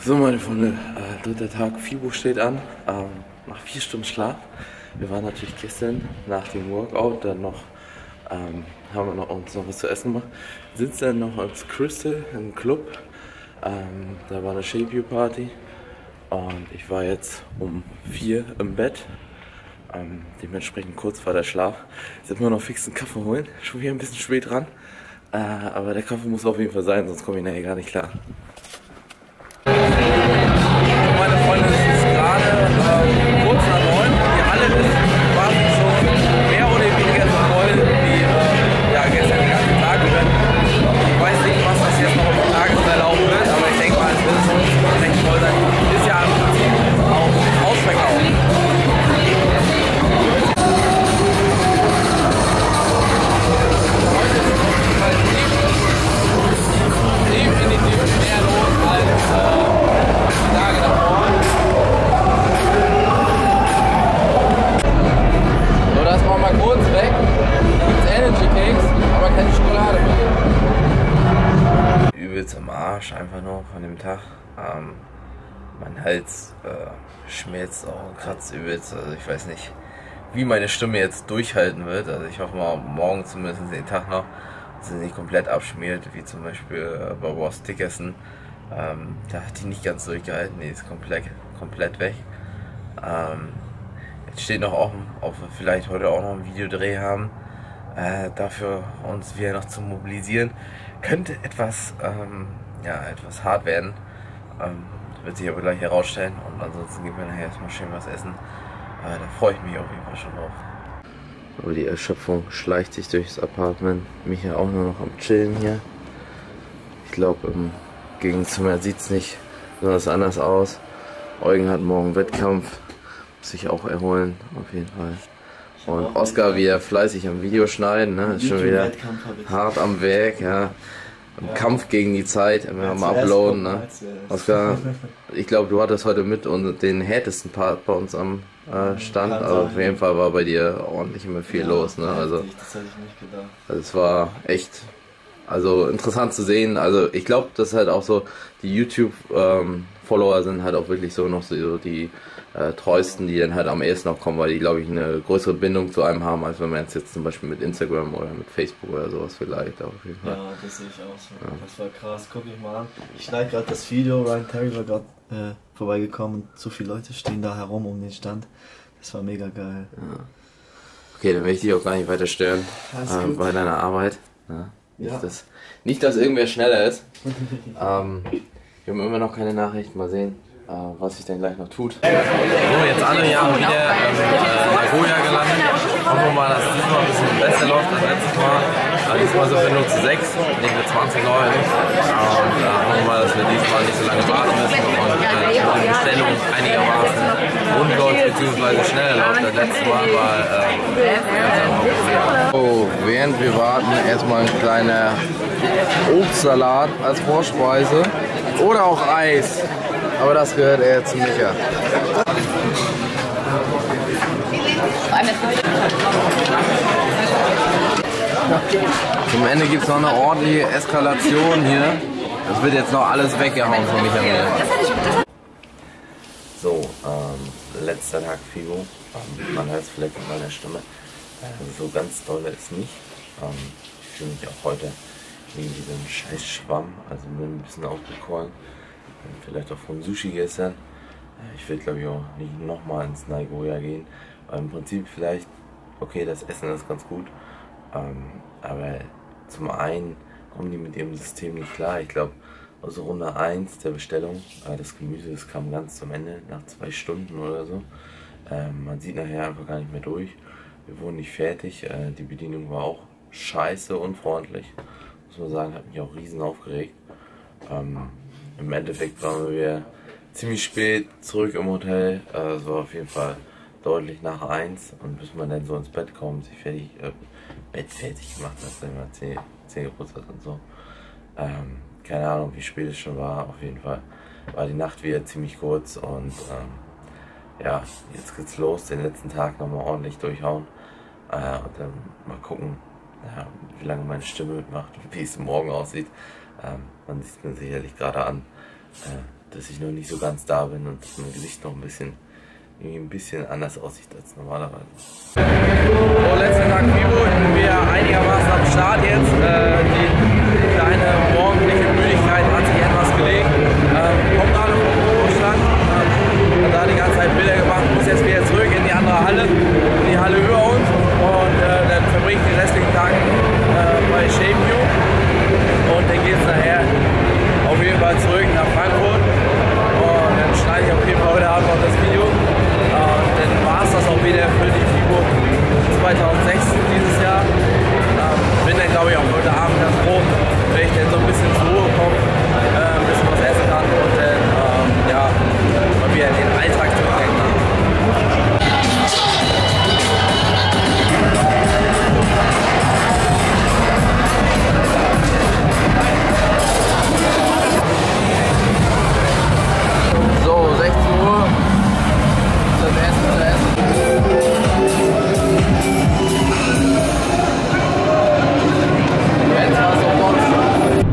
So meine Freunde, dritter Tag, FIBO steht an, nach 4 Stunden Schlaf. Wir waren natürlich gestern nach dem Workout, dann noch, haben wir uns noch was zu essen gemacht. Sind dann noch ins Crystal, im Club, da war eine Shape You Party und ich war jetzt um 4 im Bett, dementsprechend kurz vor der Schlaf. Jetzt sind wir noch fix einen Kaffee holen, schon wieder ein bisschen spät dran, aber der Kaffee muss auf jeden Fall sein, sonst komme ich nachher gar nicht klar. Meine Freunde, es ist gerade kurz nach 9. Die Halle ist quasi schon mehr oder weniger so voll wie gestern den ganzen Tag. Ich weiß nicht, was das jetzt noch im Tagesverlauf wird, aber ich denke mal, es wird schon recht voll sein. Ist ja im Prinzip auch ausverkauft. Definitiv mehr los als Tage davor. So, das machen wir kurz weg. Da gibt's Energy Cakes, aber keine Schokolade mehr. Übelst am Arsch, einfach nur von dem Tag. Mein Hals schmerzt auch und kratzt übelst. Also ich weiß nicht, wie meine Stimme jetzt durchhalten wird. Also ich hoffe mal, morgen zumindest den Tag noch, dass sie nicht komplett abschmiert, wie zum Beispiel bei Ross Dickerson. Da hat die nicht ganz durchgehalten, die ist komplett weg. Jetzt steht noch offen, ob wir vielleicht heute auch noch ein Videodreh haben. Dafür uns wieder noch zu mobilisieren. Könnte etwas hart werden. Wird sich aber gleich herausstellen. Und ansonsten gehen wir nachher erstmal schön was essen. Da freue ich mich auf jeden Fall schon drauf. Aber die Erschöpfung schleicht sich durchs Apartment. Mich auch nur noch am Chillen hier. Ich glaube, im Gegenzimmer sieht es nicht besonders anders aus. Eugen hat morgen Wettkampf, muss sich auch erholen, auf jeden Fall. Und Oskar wieder fleißig am Video schneiden, ne? Ist schon wieder hart am Werk, ja. Im Kampf gegen die Zeit, immer am Uploaden, ne? Oskar, ich glaube, du hattest heute mit und den härtesten Part bei uns am Stand, also auf jeden Fall war bei dir ordentlich immer viel los, ne? Also, das hätte ich nicht gedacht. Also es war echt. Also interessant zu sehen, also ich glaube, dass halt auch so die YouTube-Follower sind halt auch wirklich so noch so die treuesten, die dann halt am ehesten noch kommen, weil die, glaube ich, eine größere Bindung zu einem haben, als wenn man jetzt zum Beispiel mit Instagram oder mit Facebook oder sowas vielleicht auf jeden Fall. Ja, das sehe ich auch so. Ja. Das war krass, guck ich mal an. Ich schneide gerade das Video, Ryan Terry war gerade vorbeigekommen und so viele Leute stehen da herum um den Stand. Das war mega geil. Ja. Okay, dann will ich dich auch gar nicht weiter stören bei deiner Arbeit. Ja. Nicht, dass irgendwer schneller ist. Wir haben immer noch keine Nachrichten. Mal sehen, was sich denn gleich noch tut. So, jetzt andere Jahre wieder Nagoya gelandet. Hoffen wir mal, dass es diesmal ein bisschen besser läuft als letztes Mal. Diesmal sind wir nur zu 6, nicht mit 20 Leuten. Und hoffen wir mal, dass wir diesmal nicht so lange warten müssen und die Bestellung einigermaßen rund läuft, beziehungsweise schneller läuft als letztes Mal, weil so, während wir warten, erstmal ein kleiner Obstsalat als Vorspeise oder auch Eis, aber das gehört eher zu Micha. Zum Ende gibt es noch eine ordentliche Eskalation hier. Das wird jetzt noch alles weggehauen von Michael. So, letzter Tag FIBO. Man hört es vielleicht in meiner Stimme. So ganz doll ist nicht. Ich fühle mich auch heute wegen diesem scheiß Schwamm, also bin ein bisschen aufgequollen. Vielleicht auch vom Sushi gestern. Ich will, glaube ich, auch nicht nochmal ins Nagoya gehen. Im Prinzip vielleicht, okay, das Essen ist ganz gut. Aber zum einen kommen die mit ihrem System nicht klar. Ich glaube, aus Runde 1 der Bestellung, das Gemüse, das kam ganz zum Ende, nach 2 Stunden oder so. Man sieht nachher einfach gar nicht mehr durch. Wir wurden nicht fertig, die Bedienung war auch scheiße unfreundlich. Muss man sagen, hat mich auch riesen aufgeregt. Im Endeffekt waren wir ziemlich spät zurück im Hotel. Es war auf jeden Fall deutlich nach 1 und bis man dann so ins Bett kommt, sich Bett fertig gemacht hat, dann mal Zähne geputzt hat und so. Keine Ahnung, wie spät es schon war. Auf jeden Fall war die Nacht wieder ziemlich kurz und ja, jetzt geht's los, den letzten Tag nochmal ordentlich durchhauen und dann mal gucken, wie lange meine Stimme mitmacht und wie es morgen aussieht. Man sieht mir sicherlich gerade an, dass ich noch nicht so ganz da bin und dass mein Gesicht noch ein bisschen anders aussieht als normalerweise. So, letzter Tag FIBO, sind wir einigermaßen am Start jetzt. Die kleine morgendliche Müdigkeit hat sich etwas gelegt. Kommt gerade vom Vorstand, hat da die ganze Zeit Bilder gemacht, muss jetzt wieder zurück in die andere Halle, in die Halle über uns, und dann verbringe ich den restlichen Tag bei ShapeU, und dann geht es nachher auf jeden Fall zurück nach Frankfurt, und dann schneide ich auf jeden Fall heute Abend noch das Video. Dann war es das auch wieder für die FIBO 2016 dieses Jahr. Bin dann, glaube ich, auch heute Abend ganz froh, wenn ich dann so ein bisschen zur Ruhe komme, ein bisschen was essen kann und dann ja, mal wieder in den Alltag zurückdenken kann. So, 16 Uhr. Das Essen zu essen. Jetzt war's auf Box.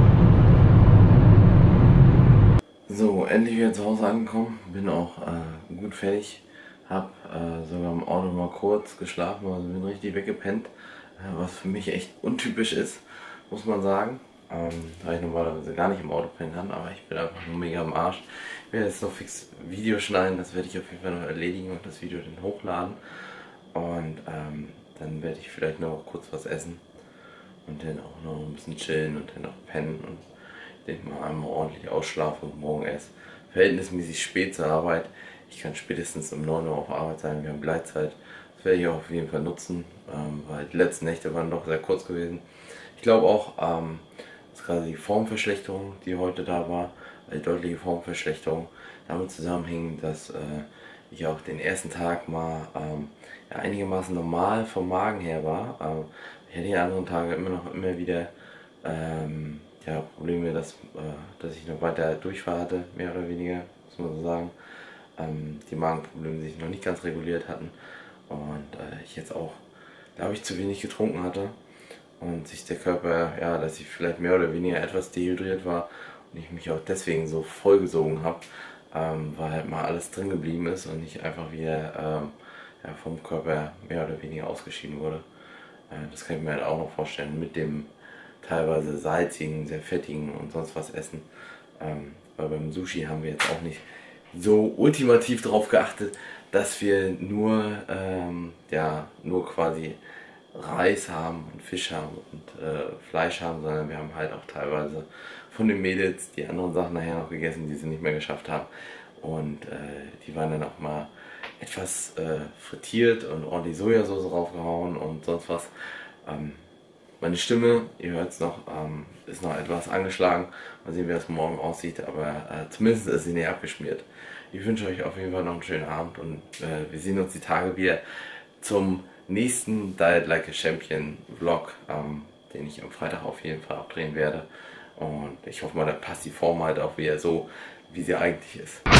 So, endlich wieder zu Hause angekommen. Bin auch gut fertig. Hab sogar im Auto mal kurz geschlafen, also bin richtig weggepennt. Was für mich echt untypisch ist, muss man sagen. Da ich normalerweise gar nicht im Auto pennen kann, aber ich bin einfach nur mega am Arsch. Ich werde jetzt noch fix Video schneiden, das werde ich auf jeden Fall noch erledigen und das Video dann hochladen. Und dann werde ich vielleicht noch kurz was essen und dann auch noch ein bisschen chillen und dann noch pennen und ich denke mal einmal ordentlich ausschlafen und morgen erst verhältnismäßig spät zur Arbeit. Ich kann spätestens um 9 Uhr auf Arbeit sein, wir haben Gleitzeit. Das werde ich auch auf jeden Fall nutzen, weil die letzten Nächte waren doch sehr kurz gewesen. Ich glaube auch, dass gerade die Formverschlechterung, die heute da war, die deutliche Formverschlechterung, damit zusammenhängt, dass ich auch den ersten Tag mal ja, einigermaßen normal vom Magen her war. Ich hatte die anderen Tage immer wieder ja, Probleme, dass ich noch weiter Durchfall hatte, mehr oder weniger, muss man so sagen. Die Magenprobleme sich noch nicht ganz reguliert hatten und ich jetzt auch, glaube ich, zu wenig getrunken hatte und sich der Körper, ja, dass ich vielleicht mehr oder weniger etwas dehydriert war und ich mich auch deswegen so vollgesogen habe, weil halt mal alles drin geblieben ist und nicht einfach wieder ja, vom Körper mehr oder weniger ausgeschieden wurde. Das kann ich mir halt auch noch vorstellen mit dem teilweise salzigen, sehr fettigen und sonst was essen, weil beim Sushi haben wir jetzt auch nicht so ultimativ darauf geachtet, dass wir nur, ja, nur quasi Reis haben und Fisch haben und Fleisch haben, sondern wir haben halt auch teilweise von den Mädels die anderen Sachen nachher noch gegessen, die sie nicht mehr geschafft haben, und die waren dann auch mal etwas frittiert und ordentlich Sojasauce draufgehauen und sonst was. Meine Stimme, ihr hört es noch, ist noch etwas angeschlagen. Mal sehen, wie das morgen aussieht, aber zumindest ist sie nicht abgeschmiert. Ich wünsche euch auf jeden Fall noch einen schönen Abend und wir sehen uns die Tage wieder zum nächsten Diet Like a Champion Vlog, den ich am Freitag auf jeden Fall abdrehen werde. Und ich hoffe mal, da passt die Form halt auch wieder so, wie sie eigentlich ist.